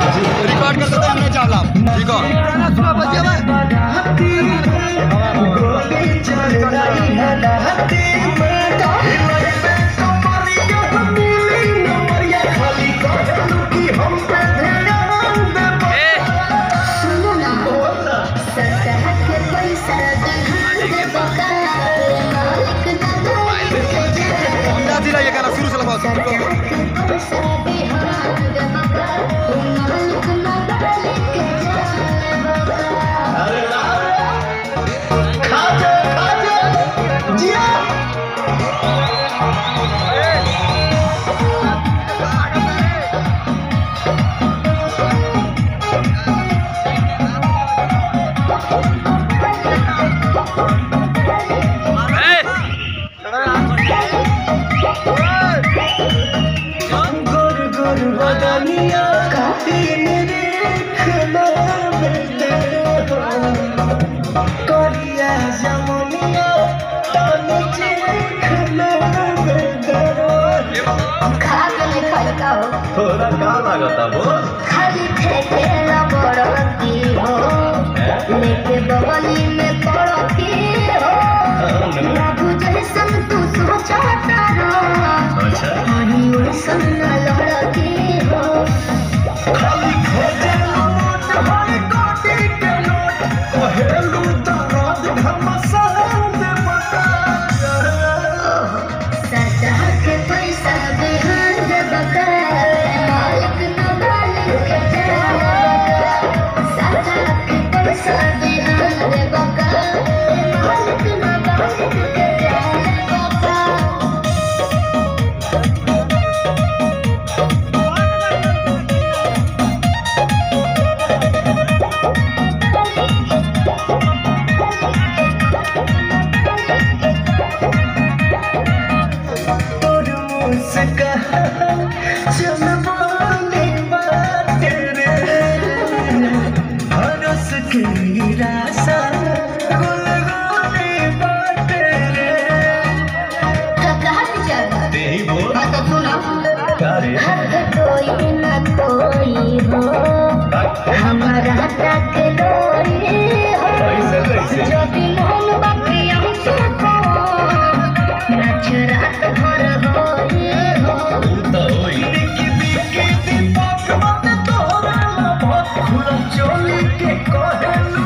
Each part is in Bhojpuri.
रिकॉर्ड करते थे हमने चावला ठीक है ये गाना शुरू से लगा थोड़ा का लागता बोल खाली ठेकेला बड़की हो लेके बगली में पड़की हो बाबू जैसन तू सोचता रहो अच्छा हरी वैसन लड़की हो खाली खोजे नोट भाई कोटी के नोट कहेलू दराज घमसान दे बता सदा के पैसा बिहार दे बका मालिक न मालिक के जाएगा सदा के पैसा बिहार दे बका मालिक न मालिक के जाएगा हमारा तक लोई हो जो दिन हम बाकी हम सुको नच रात भर होई हो तो होई बिकी दीपक मत तोरा बहुत खुला चोली के कहेलू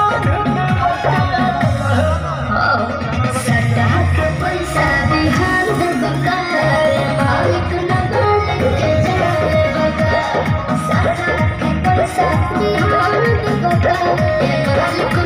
सदा के पैसा बिहार दे बका मालिक न मालिक के जाए बका सदा के पैसा बिहार दे बका मालिक